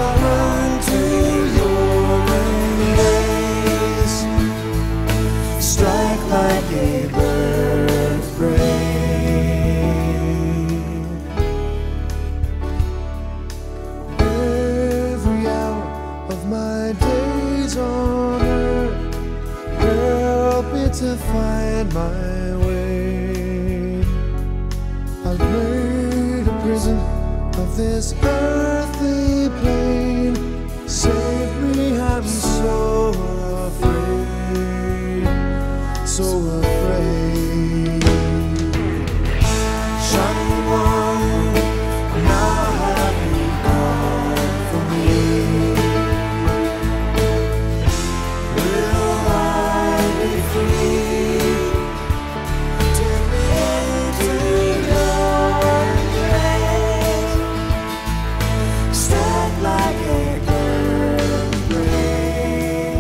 run to your embrace. Strike like a bird of prey. Every hour of my days on earth, help me to find my way. I've made a prison of this earthly plane. Save me, I'm so afraid, so afraid. Shining one, now have you come for me? Will I be free? Take me into your embrace. Strike like a bird of prey.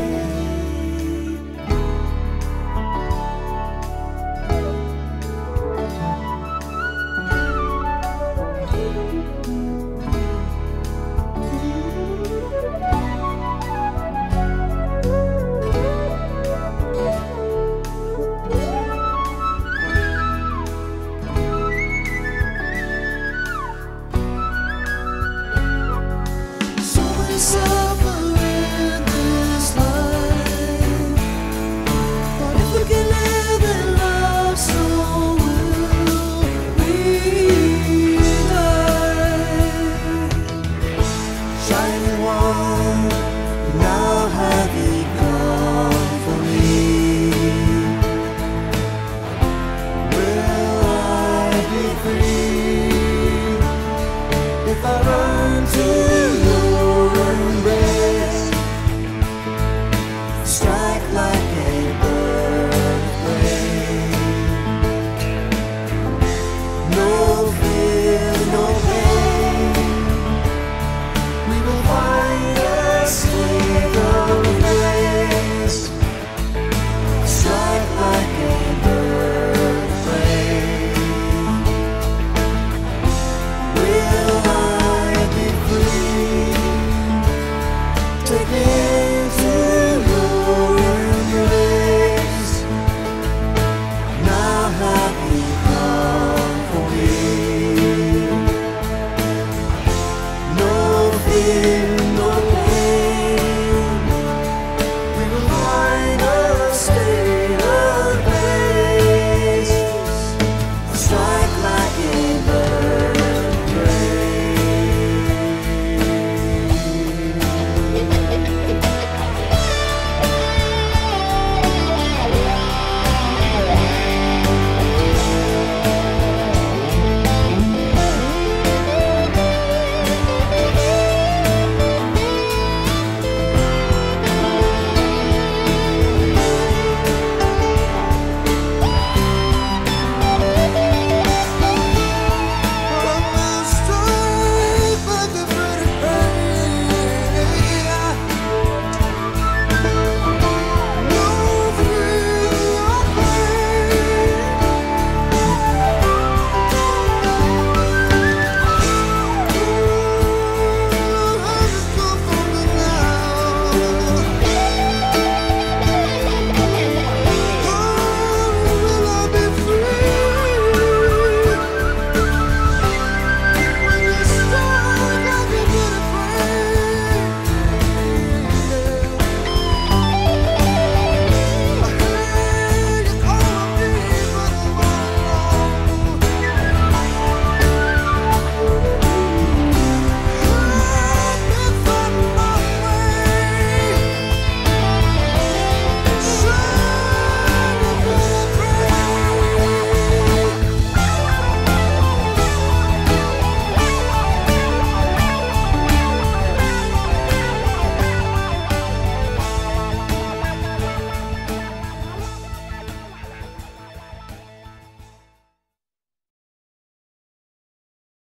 So we suffer in this life, but if we can live in love, so will we die. Shining one.